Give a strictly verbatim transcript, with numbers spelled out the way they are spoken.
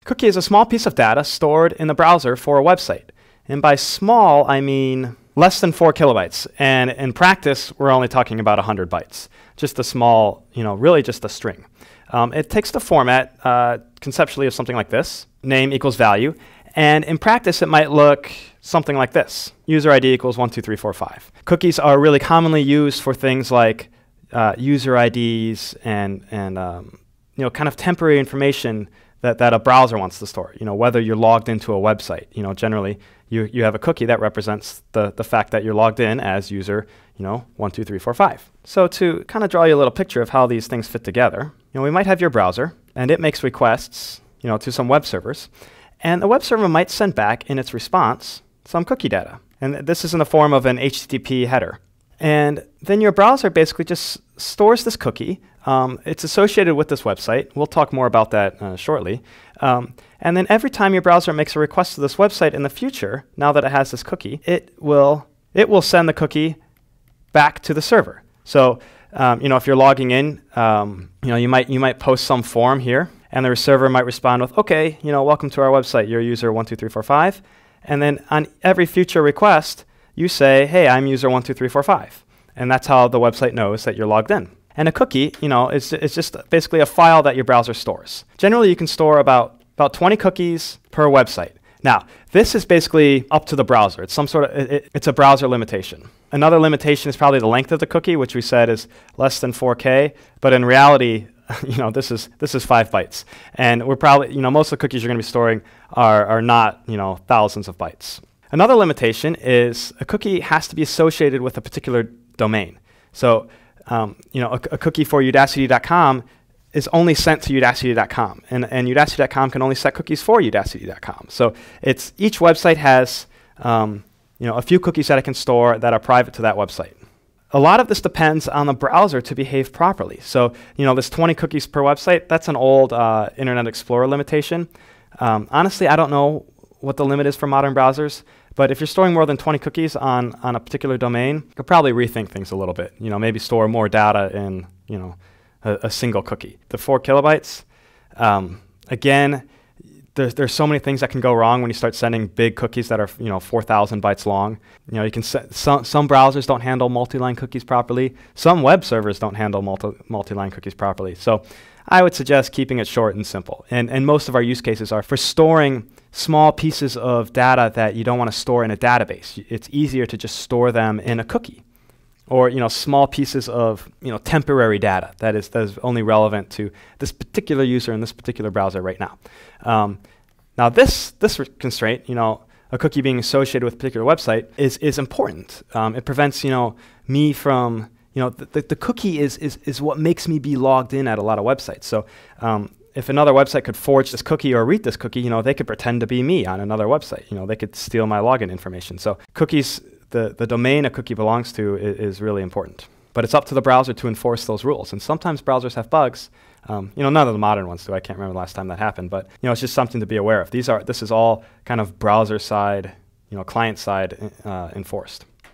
Cookie is a small piece of data stored in the browser for a website. And by small, I mean less than four kilobytes. And in practice, we're only talking about one hundred bytes. Just a small, you know, really just a string. Um, it takes the format uh, conceptually of something like this, name equals value. And in practice, it might look something like this. User I D equals one, two, three, four, five. Cookies are really commonly used for things like uh, user I Ds and, and um, you know, kind of temporary information that, that a browser wants to store. You know, whether you're logged into a website. You know, generally, you, you have a cookie that represents the, the fact that you're logged in as user, you know, one, two, three, four, five. So to kind of draw you a little picture of how these things fit together, you know, we might have your browser, and it makes requests, you know, to some web servers. And the web server might send back in its response some cookie data. And th this is in the form of an H T T P header. And then your browser basically just stores this cookie. Um, it's associated with this website. We'll talk more about that uh, shortly. Um, and then every time your browser makes a request to this website in the future, now that it has this cookie, it will, it will send the cookie back to the server. So um, you know, if you're logging in, um, you know, you might, you might post some form here. And the server might respond with, OK, you know, welcome to our website. You're user one, two, three, four, five. And then on every future request, you say, hey, I'm user one, two, three, four, five. And that's how the website knows that you're logged in. And a cookie, you know, is, is just basically a file that your browser stores. Generally, you can store about, about twenty cookies per website. Now, this is basically up to the browser. It's some sort of, it, it, it's a browser limitation. Another limitation is probably the length of the cookie, which we said is less than four K. But in reality, you know, this is this is five bytes, and we're probably, you know, most of the cookies you're going to be storing are are not, you know, thousands of bytes. Another limitation is a cookie has to be associated with a particular domain. So, um, you know, a, a cookie for Udacity dot com is only sent to Udacity dot com, and and Udacity dot com can only set cookies for Udacity dot com. So it's each website has um, you know, a few cookies that it can store that are private to that website. A lot of this depends on the browser to behave properly. So, you know, this twenty cookies per website, that's an old uh, Internet Explorer limitation. Um, honestly, I don't know what the limit is for modern browsers, but if you're storing more than twenty cookies on, on a particular domain, you could probably rethink things a little bit. You know, maybe store more data in, you know, a, a single cookie. The four kilobytes, um, again, There's, there's so many things that can go wrong when you start sending big cookies that are, you know, four thousand bytes long. You know, you can se some, some browsers don't handle multi-line cookies properly. Some web servers don't handle multi, multi-line cookies properly. So I would suggest keeping it short and simple. And, and most of our use cases are for storing small pieces of data that you don't want to store in a database. It's easier to just store them in a cookie. Or, you know, small pieces of, you know, temporary data that is, that is only relevant to this particular user in this particular browser right now. Um, now, this this constraint, you know, a cookie being associated with a particular website is is important. Um, it prevents, you know, me from, you know, the, the, the cookie is is is what makes me be logged in at a lot of websites. So um, if another website could forge this cookie or read this cookie, you know, they could pretend to be me on another website. You know, they could steal my login information. So cookies. The, the domain a cookie belongs to is, is really important. But it's up to the browser to enforce those rules. And sometimes browsers have bugs. Um, you know, none of the modern ones do. I can't remember the last time that happened. But, you know, it's just something to be aware of. These are, this is all kind of browser side, you know, client side uh, enforced.